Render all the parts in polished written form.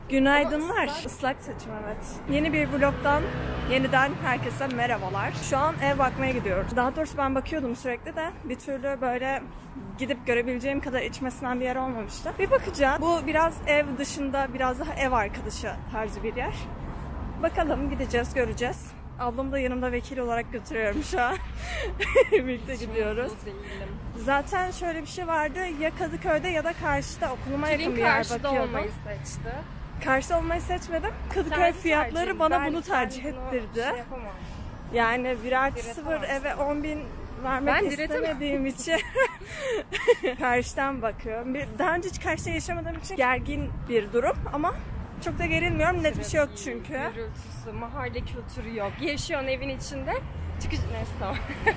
Günaydınlar. Islak saçım, evet. Yeni bir vlogdan yeniden herkese merhabalar. Şu an ev bakmaya gidiyoruz. Daha doğrusu ben bakıyordum sürekli de bir türlü böyle gidip görebileceğim kadar içmesinden bir yer olmamıştı. Bir bakacağım. Bu biraz ev dışında, biraz daha ev arkadaşı tarzı bir yer. Bakalım, gideceğiz, göreceğiz. Ablamı da yanımda vekil olarak götürüyorum şu an. Birlikte gidiyoruz. Zaten şöyle bir şey vardı. Ya Kadıköy'de ya da karşıda okuluma yakın bir yer bakıyordum. Karşıda olmayı seçti. Karşıda olmayı seçmedim. Kadıköy fiyatları bana bunu tercih ettirdi. Yani 1+0 eve 10.000 vermek istemediğim için karşıdan bakıyorum. Daha önce hiç karşıda yaşamadığım için gergin bir durum ama çok da gerilmiyorum. Net bir şey yok çünkü. Gürültüsü, mahalle kültürü yok. Yaşıyorsun evin içinde. Çıkış neyse tamam.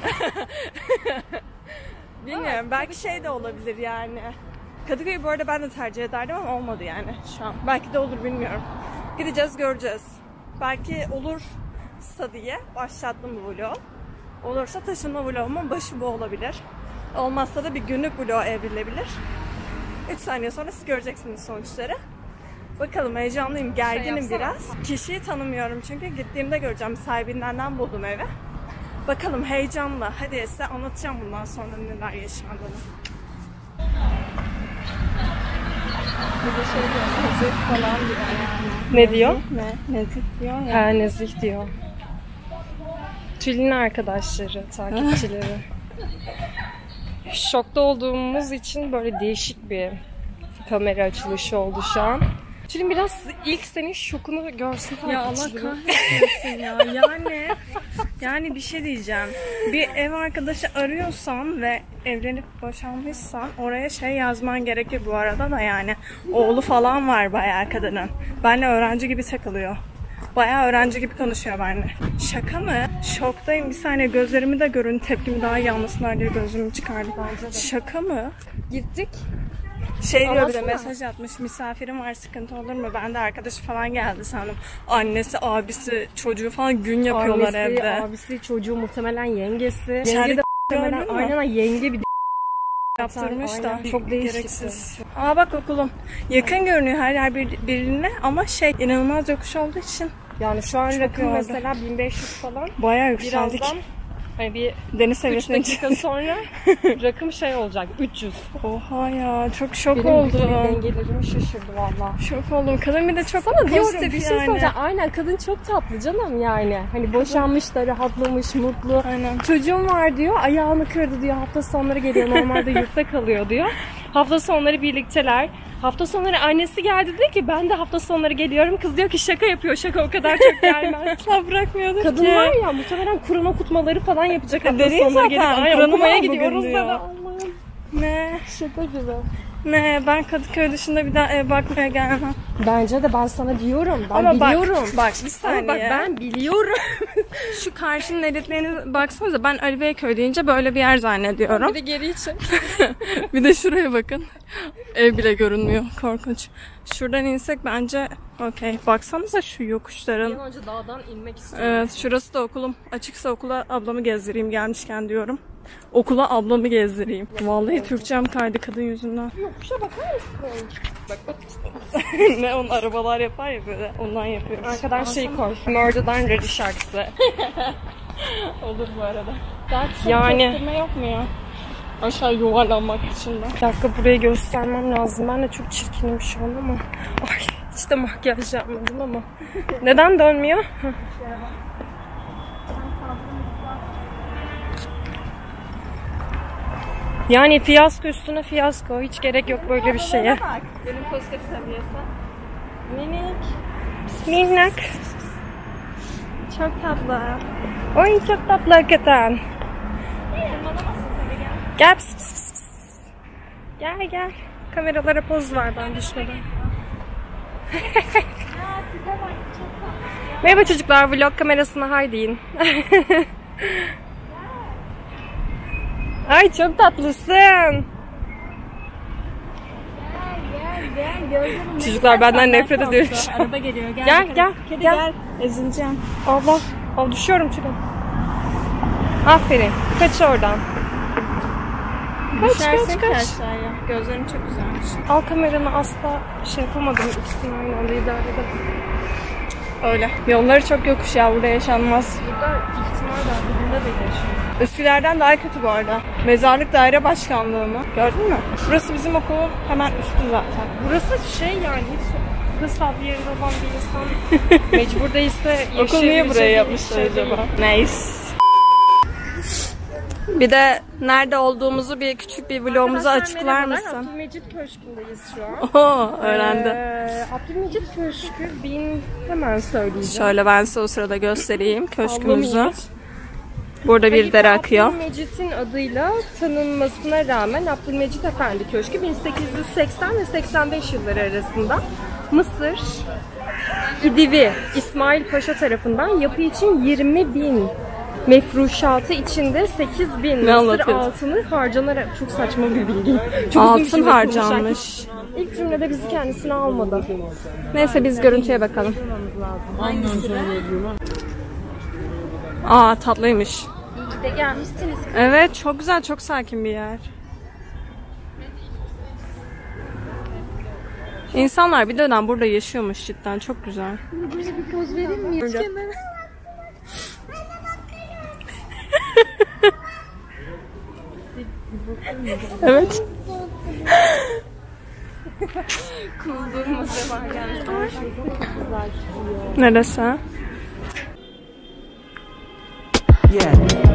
Bilmiyorum. Belki şey de olabilir yani. Kadıköy'ü bu arada ben de tercih ederdim ama olmadı yani şu an. Belki de olur, bilmiyorum. Gideceğiz, göreceğiz. Belki olursa diye başlattım bu vlogu. Olursa taşınma vlogumun başı bu olabilir. Olmazsa da bir günlük vlog evrilebilir. 3 saniye sonra siz göreceksiniz sonuçları. Bakalım, heyecanlıyım, gerginim biraz. Kişiyi tanımıyorum çünkü gittiğimde göreceğim. Sahibinden buldum evi. Bakalım, heyecanla. Hadi size anlatacağım bundan sonra neler yaşandığını. Bir de şey diyor, nezih falan diyor. Ne diyor? Nezih diyor ya. Ha, nezih diyor. Tülin'in arkadaşları, takipçileri. Şokta olduğumuz için böyle değişik bir kamera açılışı oldu şu an. Tülin biraz ilk senin şokunu görsün takipçileri. Ya Allah kahretmesin ya. Yani bir şey diyeceğim. Bir ev arkadaşı arıyorsan ve evlenip boşanmışsan oraya şey yazman gerekir bu arada da yani. Oğlu falan var bayağı kadının. Benle öğrenci gibi takılıyor. Bayağı öğrenci gibi konuşuyor benimle. Şaka mı? Şoktayım. Bir saniye, gözlerimi de görün. Tepkimi daha iyi anlasınlar diye gözümü çıkardım. Şaka mı? Gittik. Şey diyor, bir de mesaj atmış. Misafirim var, sıkıntı olur mu? Ben de arkadaşı falan geldi sandım. Annesi, abisi, çocuğu falan gün yapıyorlar evde. Abisi, çocuğu, muhtemelen yengesi. Yenge de muhtemelen aynen yenge bir yaptırmış da. Aynen. Çok gereksiz. Aa bak, okulum. Yakın görünüyor her yer birbirine ama şey, inanılmaz yokuş olduğu için. Yani şu an çok rakım yordu. Mesela 1500 falan. Bayağı yükseldik. Birazdan hani bir deniz 3 seviyesine dakika sonra rakım şey olacak, 300. Oha ya, çok şok Benim oldum. bütün dengelerimi şaşırdı valla. Şok oldum. Kadın bir de çok Pozitif bir şey yani. söyleyeceğim. Aynen, kadın çok tatlı canım yani. Hani boşanmış da rahatlamış, mutlu. Aynen. Çocuğum var diyor, ayağını kırdı diyor, hafta sonları geliyor, normalde yurtta kalıyor diyor. Hafta sonları birlikteler. Hafta sonları annesi geldi dedi ki ben de hafta sonları geliyorum. Kız diyor ki şaka yapıyor, şaka o kadar çok gelmez. Asla bırakmıyorduk Kadın ki. var ya, muhtemelen Kur'an okutmaları falan yapacak hafta Deriz sonları gelip. zaten, Aynen, Kur'an'ı okumaya mı gidiyoruz bugün da. diyor. Allah'ım. Ne? Şaka gibi. Ne? Ben Kadıköy dışında bir daha ev bakmaya gelmem. Bence de ben sana diyorum. Ben Ama biliyorum. Bak bir saniye. Ama bak ben biliyorum. Şu karşının editlerine baksanıza, ben Ali Beyköy deyince böyle bir yer zannediyorum. Bir de geri için. Bir de şuraya bakın. Ev bile görünmüyor. Korkunç. Şuradan insek bence okey. Baksanıza şu yokuşların. Bir an önce dağdan inmek istiyorum. Evet, şurası da okulum. Açıksa okula ablamı gezdireyim gelmişken diyorum. Okula ablamı gezdireyim. Vallahi Türkçem kaydı kadın yüzünden. Yokuşa bakar mısın? Bak. Ne, onun arabalar yapar ya böyle. Ondan yapıyoruz. Arkadan şeyi koy. Murder'dan Ready şarkısı. Olur bu arada. Yani. Kestirme yok mu ya? Aşağı yuvarlanmak için de. Bir dakika, burayı göstermem lazım. Ben de çok çirkinim şu an ama. Ay, hiç de makyaj yapmadım ama. Neden dönmüyor? Yani fiyasko üstüne fiyasko. Hiç gerek yok böyle bir şeye. Bak, benim pozitif seviyesi. Minik. Minnak. Çok tatlı. Oy çok tatlı hakikaten. Gel. Pıs, pıs, pıs, pıs. Gel. Kameralara poz ver ben düşmeden. Merhaba çocuklar, vlog kamerasına hay deyin. Ay çok tatlısın. Çocuklar benden nefret ediyor. Araba geliyor. Gel. Kedi Gel. gel. Ezileceğim. Allah. Düşüyorum Tülin. Aferin. Kaç oradan. Düşersin ki aşağıya. Gözlerim çok güzelmiş. Al kameranı, asla şey yapamadım. İkisini aynı anda idare edelim. Öyle. Yolları çok yokuş ya, burada yaşanmaz. Burada ihtimal dahilinde de yaşıyor. Üsküdar'dan daha kötü bu arada. Mezarlık Daire Başkanlığı mı? Gördün mü? Burası bizim okulun hemen üstü zaten. Burası şey yani hiç kırsal bir yerinde olan bir insan mecbur değilse yaşayabileceği. Okul niye buraya yapmışlar acaba? Neyse. Bir de nerede olduğumuzu bir küçük bir vlogumuza açıklar mısın? Abdülmecit Köşkü'ndeyiz şu an. Oho, öğrendim. Abdülmecit Köşkü hemen söyleyeceğim. Şöyle ben size o sırada göstereyim köşkümüzü. Ablamın Burada bir dere akıyor. Abdülmecit'in adıyla tanınmasına rağmen Abdülmecit Efendi Köşkü 1880 ve 85 yılları arasında Mısır Hidivi İsmail Paşa tarafından yapı için 20.000 mefruşatı içinde 8.000 Mısır altını harcanarak, çok saçma bir bilgi. Çok altın harcanmış. İlk cümlede bizi kendisine almadı. Neyse biz görüntüye bakalım. Aa, tatlıymış. İyi de gelmişsiniz. Evet, çok güzel, çok sakin bir yer. İnsanlar bir dönem burada yaşıyormuş cidden, çok güzel. Böyle bir poz verir miyiz? Evet. Kıldırması var yani. Neresi? Yeah.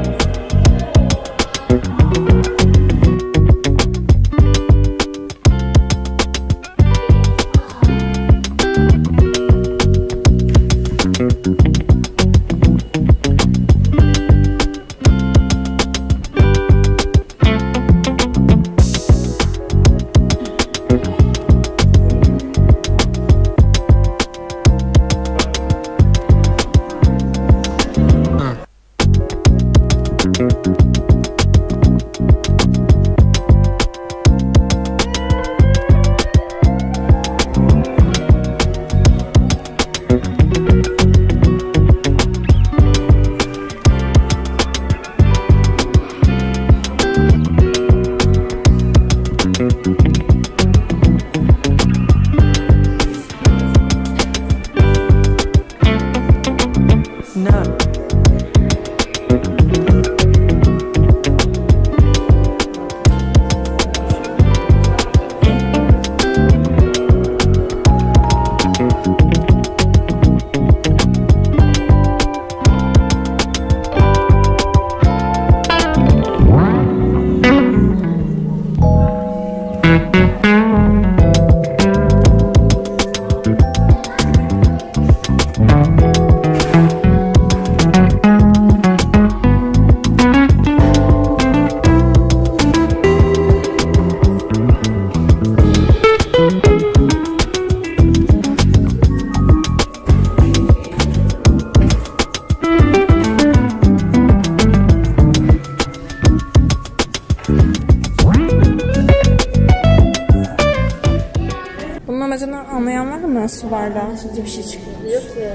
Anlayan var mı su bardağı? Bir şey çıkıyor. Diyor ki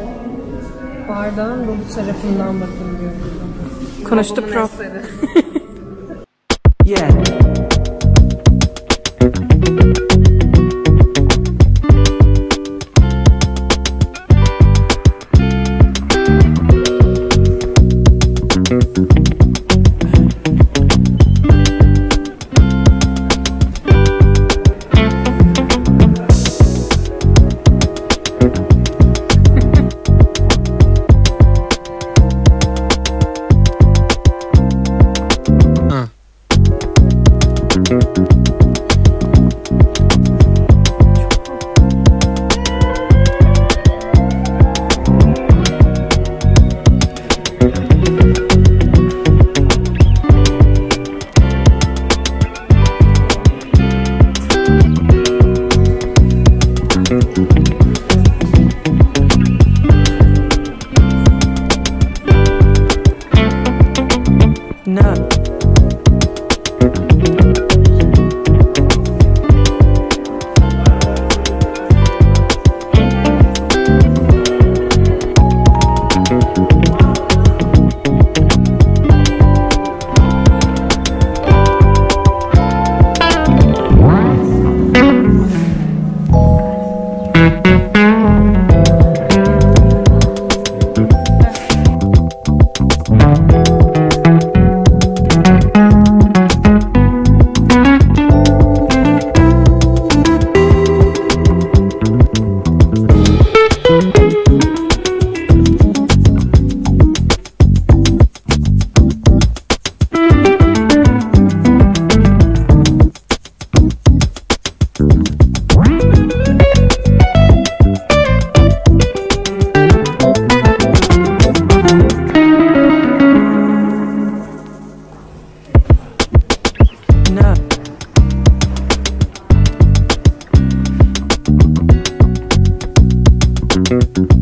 bardağın dolu tarafından bakın diyor. Konuştu prof. Yeah. Yeah.